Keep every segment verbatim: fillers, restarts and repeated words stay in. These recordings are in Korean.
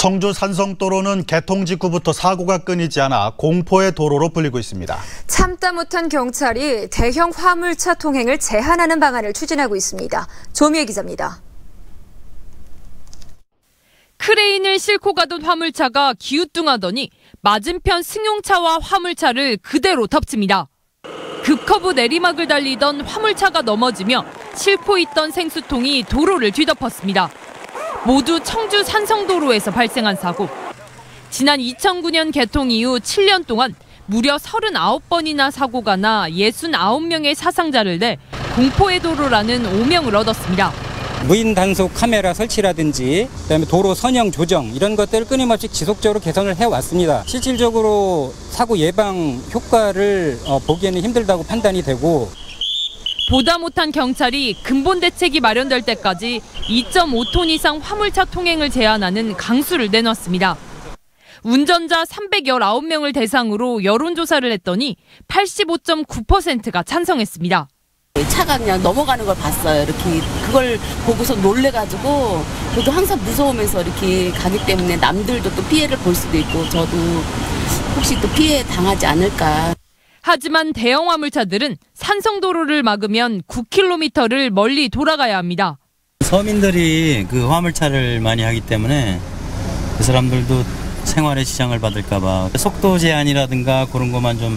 청주 산성도로는 개통 직후부터 사고가 끊이지 않아 공포의 도로로 불리고 있습니다. 참다 못한 경찰이 대형 화물차 통행을 제한하는 방안을 추진하고 있습니다. 조미애 기자입니다. 크레인을 싣고 가던 화물차가 기우뚱하더니 맞은편 승용차와 화물차를 그대로 덮칩니다. 급커브 내리막을 달리던 화물차가 넘어지며 싣고 있던 생수통이 도로를 뒤덮었습니다. 모두 청주 산성도로에서 발생한 사고. 지난 이천구 년 개통 이후 칠 년 동안 무려 서른아홉 번이나 사고가 나 육십구 명의 사상자를 내 공포의 도로라는 오명을 얻었습니다. 무인 단속 카메라 설치라든지 그다음에 도로 선형 조정 이런 것들을 끊임없이 지속적으로 개선을 해왔습니다. 실질적으로 사고 예방 효과를 보기에는 힘들다고 판단이 되고 보다 못한 경찰이 근본 대책이 마련될 때까지 이 점 오 톤 이상 화물차 통행을 제한하는 강수를 내놨습니다. 운전자 삼백십구 명을 대상으로 여론조사를 했더니 팔십오 점 구 퍼센트가 찬성했습니다. 차가 그냥 넘어가는 걸 봤어요. 이렇게 그걸 보고서 놀래가지고 저도 항상 무서우면서 이렇게 가기 때문에 남들도 또 피해를 볼 수도 있고 저도 혹시 또 피해 당하지 않을까. 하지만 대형 화물차들은 산성도로를 막으면 구 킬로미터를 멀리 돌아가야 합니다. 서민들이 그 화물차를 많이 하기 때문에 그 사람들도 생활에 지장을 받을까 봐 속도 제한이라든가 그런 것만 좀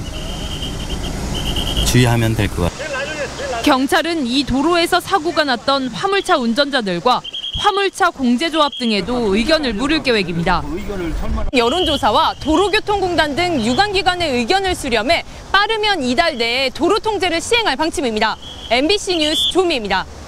주의하면 될 것 같아요. 경찰은 이 도로에서 사고가 났던 화물차 운전자들과 화물차 공제조합 등에도 의견을 물을 계획입니다. 여론조사와 도로교통공단 등 유관기관의 의견을 수렴해 빠르면 이달 내에 도로 통제를 시행할 방침입니다. 엠비씨 뉴스 조미애입니다.